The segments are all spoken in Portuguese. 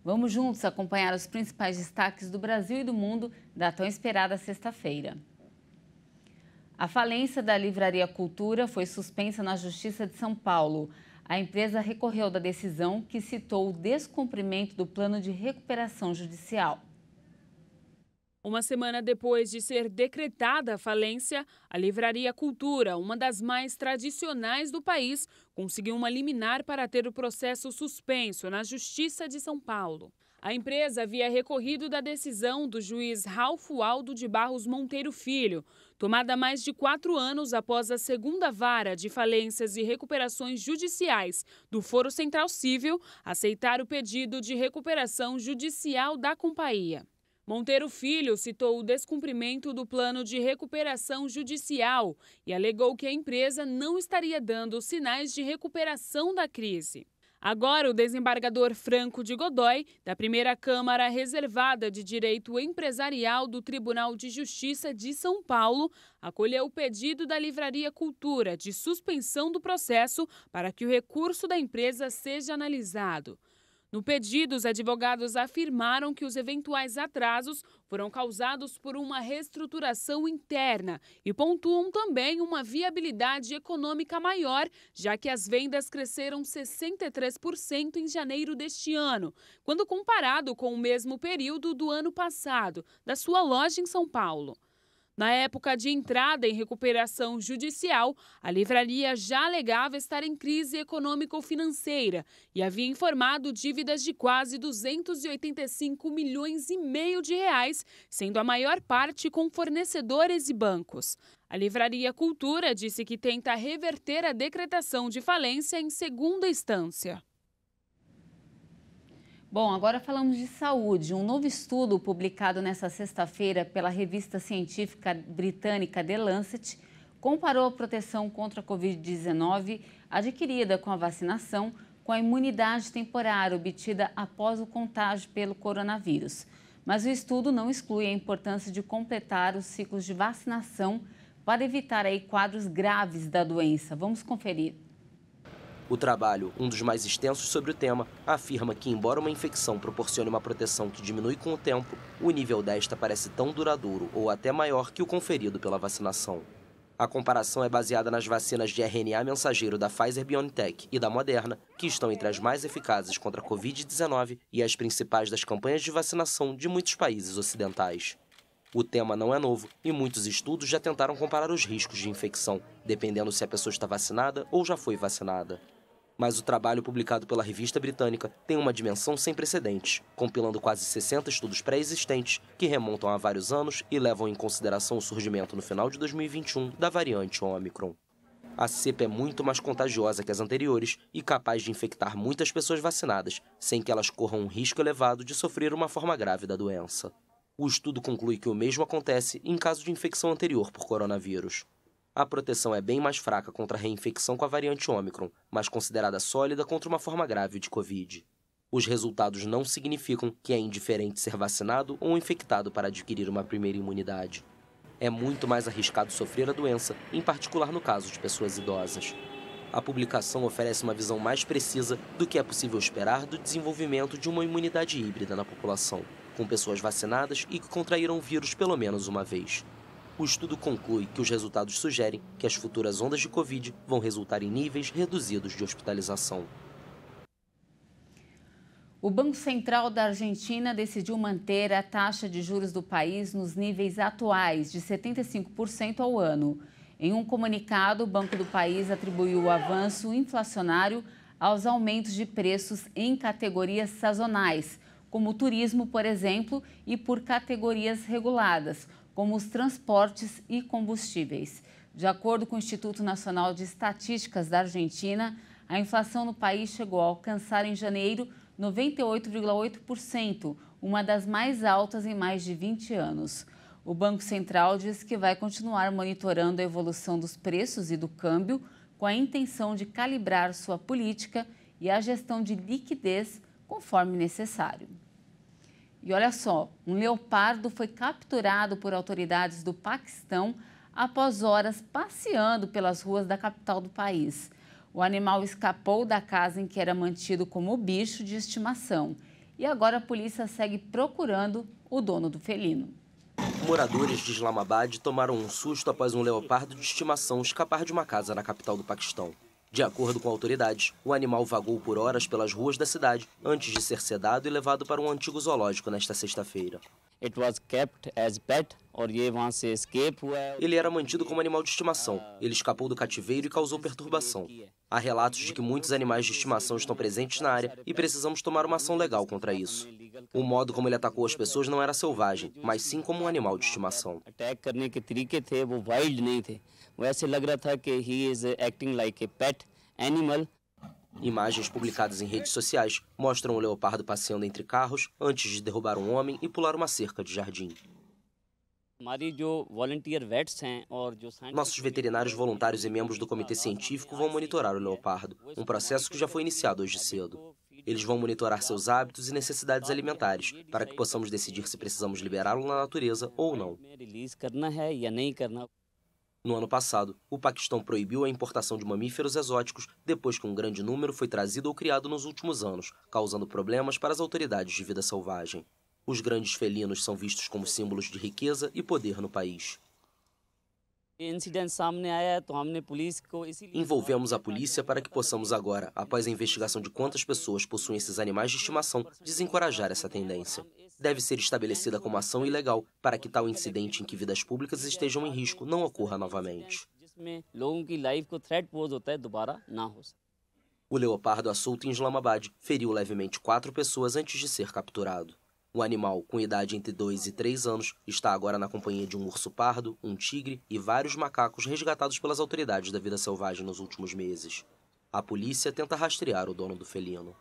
Vamos juntos acompanhar os principais destaques do Brasil e do mundo da tão esperada sexta-feira. A falência da Livraria Cultura foi suspensa na Justiça de São Paulo. A empresa recorreu da decisão que citou o descumprimento do plano de recuperação judicial. Uma semana depois de ser decretada a falência, a Livraria Cultura, uma das mais tradicionais do país, conseguiu uma liminar para ter o processo suspenso na Justiça de São Paulo. A empresa havia recorrido da decisão do juiz Ralfo Aldo de Barros Monteiro Filho, tomada mais de 4 anos após a segunda vara de falências e recuperações judiciais do Foro Central Cível aceitar o pedido de recuperação judicial da companhia. Monteiro Filho citou o descumprimento do plano de recuperação judicial e alegou que a empresa não estaria dando sinais de recuperação da crise. Agora, o desembargador Franco de Godoy, da primeira Câmara Reservada de Direito Empresarial do Tribunal de Justiça de São Paulo, acolheu o pedido da Livraria Cultura de suspensão do processo para que o recurso da empresa seja analisado. No pedido, os advogados afirmaram que os eventuais atrasos foram causados por uma reestruturação interna e pontuam também uma viabilidade econômica maior, já que as vendas cresceram 63% em janeiro deste ano, quando comparado com o mesmo período do ano passado, da sua loja em São Paulo. Na época de entrada em recuperação judicial, a livraria já alegava estar em crise econômico-financeira e havia informado dívidas de quase 285 milhões e meio de reais, sendo a maior parte com fornecedores e bancos. A Livraria Cultura disse que tenta reverter a decretação de falência em segunda instância. Bom, agora falamos de saúde. Um novo estudo publicado nesta sexta-feira pela revista científica britânica The Lancet comparou a proteção contra a Covid-19 adquirida com a vacinação com a imunidade temporária obtida após o contágio pelo coronavírus. Mas o estudo não exclui a importância de completar os ciclos de vacinação para evitar aí quadros graves da doença. Vamos conferir. O trabalho, um dos mais extensos sobre o tema, afirma que, embora uma infecção proporcione uma proteção que diminui com o tempo, o nível desta parece tão duradouro ou até maior que o conferido pela vacinação. A comparação é baseada nas vacinas de RNA mensageiro da Pfizer-BioNTech e da Moderna, que estão entre as mais eficazes contra a Covid-19 e as principais das campanhas de vacinação de muitos países ocidentais. O tema não é novo e muitos estudos já tentaram comparar os riscos de infecção, dependendo se a pessoa está vacinada ou já foi vacinada. Mas o trabalho publicado pela revista britânica tem uma dimensão sem precedentes, compilando quase 60 estudos pré-existentes que remontam a vários anos e levam em consideração o surgimento no final de 2021 da variante Ômicron. A cepa é muito mais contagiosa que as anteriores e capaz de infectar muitas pessoas vacinadas, sem que elas corram um risco elevado de sofrer uma forma grave da doença. O estudo conclui que o mesmo acontece em caso de infecção anterior por coronavírus. A proteção é bem mais fraca contra a reinfecção com a variante Ômicron, mas considerada sólida contra uma forma grave de Covid. Os resultados não significam que é indiferente ser vacinado ou infectado para adquirir uma primeira imunidade. É muito mais arriscado sofrer a doença, em particular no caso de pessoas idosas. A publicação oferece uma visão mais precisa do que é possível esperar do desenvolvimento de uma imunidade híbrida na população, com pessoas vacinadas e que contraíram o vírus pelo menos uma vez. O estudo conclui que os resultados sugerem que as futuras ondas de Covid vão resultar em níveis reduzidos de hospitalização. O Banco Central da Argentina decidiu manter a taxa de juros do país nos níveis atuais, de 75% ao ano. Em um comunicado, o Banco do país atribuiu o avanço inflacionário aos aumentos de preços em categorias sazonais, como o turismo, por exemplo, e por categorias reguladas, como os transportes e combustíveis. De acordo com o Instituto Nacional de Estatísticas da Argentina, a inflação no país chegou a alcançar em janeiro 98,8%, uma das mais altas em mais de 20 anos. O Banco Central diz que vai continuar monitorando a evolução dos preços e do câmbio com a intenção de calibrar sua política e a gestão de liquidez conforme necessário. E olha só, um leopardo foi capturado por autoridades do Paquistão após horas passeando pelas ruas da capital do país. O animal escapou da casa em que era mantido como bicho de estimação e agora a polícia segue procurando o dono do felino. Moradores de Islamabad tomaram um susto após um leopardo de estimação escapar de uma casa na capital do Paquistão. De acordo com autoridades, o animal vagou por horas pelas ruas da cidade antes de ser sedado e levado para um antigo zoológico nesta sexta-feira. Ele era mantido como animal de estimação. Ele escapou do cativeiro e causou perturbação. Há relatos de que muitos animais de estimação estão presentes na área e precisamos tomar uma ação legal contra isso. O modo como ele atacou as pessoas não era selvagem, mas sim como um animal de estimação. Imagens publicadas em redes sociais mostram o leopardo passeando entre carros antes de derrubar um homem e pular uma cerca de jardim. Nossos veterinários voluntários e membros do comitê científico vão monitorar o leopardo, um processo que já foi iniciado hoje cedo. Eles vão monitorar seus hábitos e necessidades alimentares, para que possamos decidir se precisamos liberá-lo na natureza ou não. No ano passado, o Paquistão proibiu a importação de mamíferos exóticos depois que um grande número foi trazido ou criado nos últimos anos, causando problemas para as autoridades de vida selvagem. Os grandes felinos são vistos como símbolos de riqueza e poder no país. Envolvemos a polícia para que possamos agora, após a investigação de quantas pessoas possuem esses animais de estimação, desencorajar essa tendência. Deve ser estabelecida como ação ilegal para que tal incidente em que vidas públicas estejam em risco não ocorra novamente. O leopardo assolto em Islamabad feriu levemente 4 pessoas antes de ser capturado. O animal, com idade entre 2 e 3 anos, está agora na companhia de um urso pardo, um tigre e vários macacos resgatados pelas autoridades da vida selvagem nos últimos meses. A polícia tenta rastrear o dono do felino.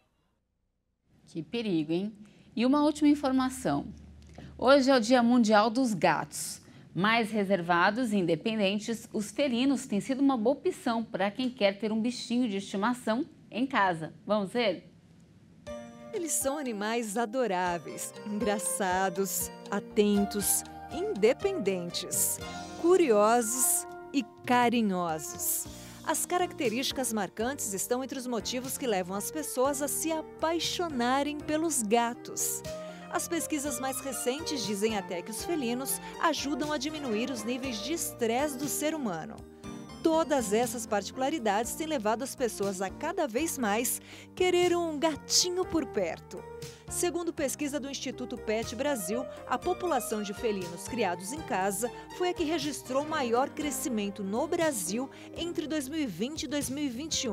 Que perigo, hein? E uma última informação. Hoje é o Dia Mundial dos Gatos. Mais reservados e independentes, os felinos têm sido uma boa opção para quem quer ter um bichinho de estimação em casa. Vamos ver? Eles são animais adoráveis, engraçados, atentos, independentes, curiosos e carinhosos. As características marcantes estão entre os motivos que levam as pessoas a se apaixonarem pelos gatos. As pesquisas mais recentes dizem até que os felinos ajudam a diminuir os níveis de estresse do ser humano. Todas essas particularidades têm levado as pessoas a cada vez mais querer um gatinho por perto. Segundo pesquisa do Instituto Pet Brasil, a população de felinos criados em casa foi a que registrou maior crescimento no Brasil entre 2020 e 2021,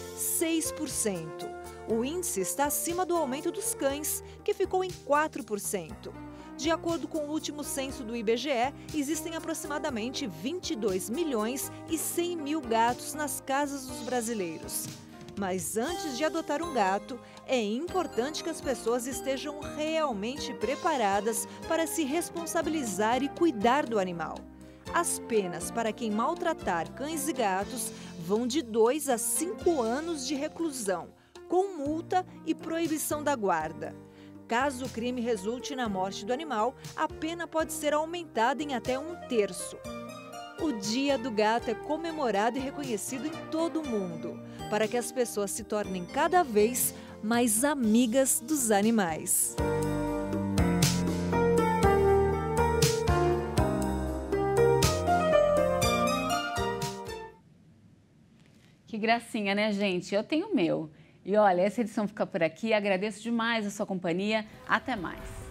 6%. O índice está acima do aumento dos cães, que ficou em 4%. De acordo com o último censo do IBGE, existem aproximadamente 22 milhões e 100 mil gatos nas casas dos brasileiros. Mas antes de adotar um gato, é importante que as pessoas estejam realmente preparadas para se responsabilizar e cuidar do animal. As penas para quem maltratar cães e gatos vão de 2 a 5 anos de reclusão, com multa e proibição da guarda. Caso o crime resulte na morte do animal, a pena pode ser aumentada em até 1/3. O Dia do Gato é comemorado e reconhecido em todo o mundo, para que as pessoas se tornem cada vez mais amigas dos animais. Que gracinha, né, gente? Eu tenho o meu. E olha, essa edição fica por aqui. Agradeço demais a sua companhia. Até mais.